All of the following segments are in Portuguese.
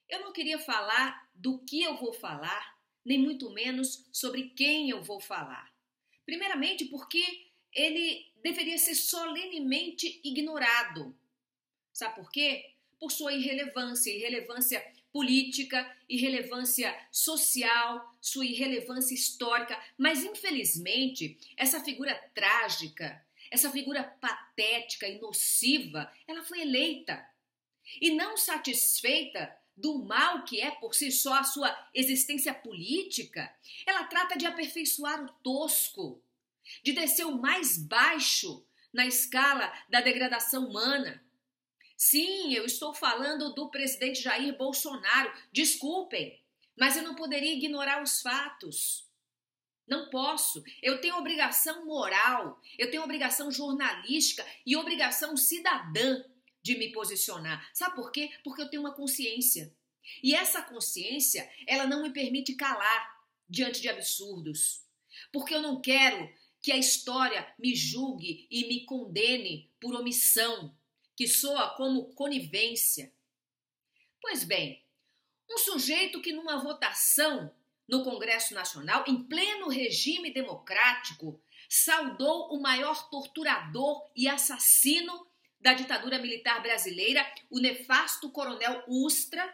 Eu não queria falar do que eu vou falar, nem muito menos sobre quem eu vou falar. Primeiramente, porque ele deveria ser solenemente ignorado. Sabe por quê? Por sua irrelevância política, irrelevância social, sua irrelevância histórica. Mas, infelizmente, essa figura trágica, essa figura patética e nociva, ela foi eleita. E não satisfeita do mal que é por si só a sua existência política, ela trata de aperfeiçoar o tosco, de descer o mais baixo na escala da degradação humana. Sim, eu estou falando do presidente Jair Bolsonaro. Desculpem, mas eu não poderia ignorar os fatos. Não posso. Eu tenho obrigação moral, eu tenho obrigação jornalística e obrigação cidadã de me posicionar. Sabe por quê? Porque eu tenho uma consciência. E essa consciência, ela não me permite calar diante de absurdos. Porque eu não quero que a história me julgue e me condene por omissão, que soa como conivência. Pois bem, um sujeito que numa votação no Congresso Nacional, em pleno regime democrático, saudou o maior torturador e assassino da ditadura militar brasileira, o nefasto coronel Ustra,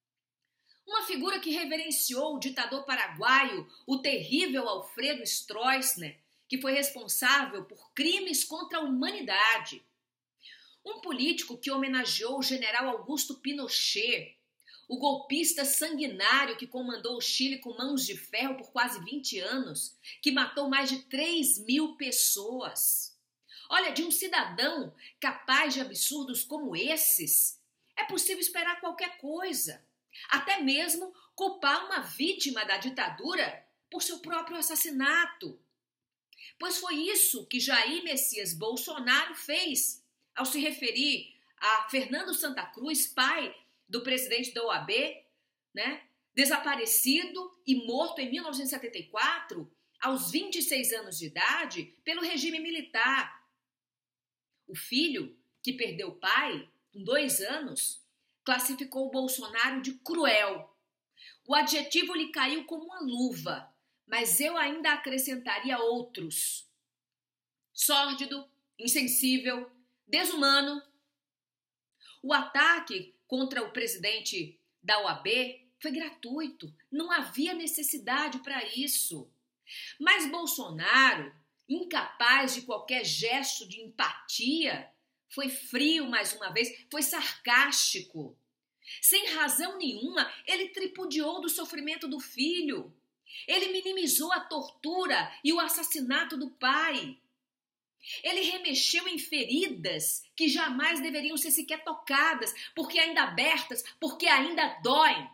uma figura que reverenciou o ditador paraguaio, o terrível Alfredo Stroessner, que foi responsável por crimes contra a humanidade. Um político que homenageou o general Augusto Pinochet, o golpista sanguinário que comandou o Chile com mãos de ferro por quase 20 anos, que matou mais de 3.000 pessoas. Olha, de um cidadão capaz de absurdos como esses, é possível esperar qualquer coisa. Até mesmo culpar uma vítima da ditadura por seu próprio assassinato. Pois foi isso que Jair Messias Bolsonaro fez ao se referir a Fernando Santa Cruz, pai do presidente da OAB, desaparecido e morto em 1974, aos 26 anos de idade, pelo regime militar. O filho, que perdeu o pai, com 2 anos, classificou o Bolsonaro de cruel. O adjetivo lhe caiu como uma luva, mas eu ainda acrescentaria outros. Sórdido, insensível, desumano. O ataque contra o presidente da OAB foi gratuito, não havia necessidade para isso. Mas Bolsonaro, incapaz de qualquer gesto de empatia, foi frio mais uma vez, foi sarcástico. Sem razão nenhuma, ele tripudiou do sofrimento do filho. Ele minimizou a tortura e o assassinato do pai. Ele remexeu em feridas que jamais deveriam ser sequer tocadas, porque ainda abertas, porque ainda doem.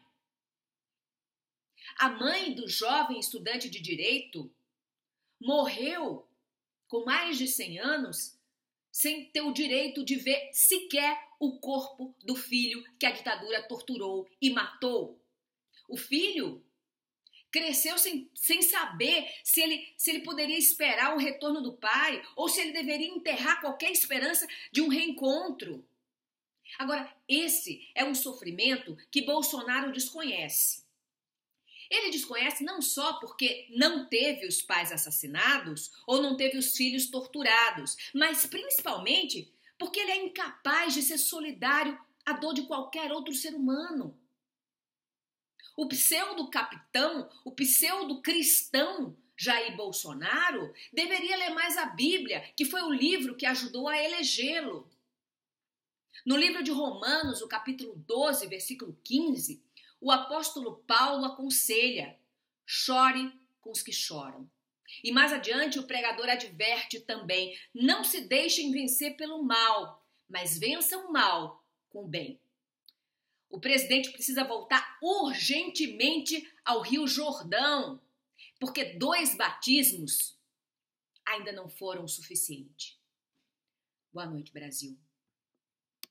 A mãe do jovem estudante de direito morreu com mais de 100 anos sem ter o direito de ver sequer o corpo do filho que a ditadura torturou e matou. O filho cresceu sem saber se ele poderia esperar o retorno do pai ou se ele deveria enterrar qualquer esperança de um reencontro. Agora, esse é um sofrimento que Bolsonaro desconhece. Ele desconhece não só porque não teve os pais assassinados ou não teve os filhos torturados, mas principalmente porque ele é incapaz de ser solidário à dor de qualquer outro ser humano. O pseudo-capitão, o pseudo-cristão Jair Bolsonaro deveria ler mais a Bíblia, que foi o livro que ajudou a elegê-lo. No livro de Romanos, o capítulo 12, versículo 15, o apóstolo Paulo aconselha: chore com os que choram. E mais adiante o pregador adverte também: não se deixem vencer pelo mal, mas vençam o mal com o bem. O presidente precisa voltar urgentemente ao Rio Jordão, porque 2 batismos ainda não foram o suficiente. Boa noite, Brasil.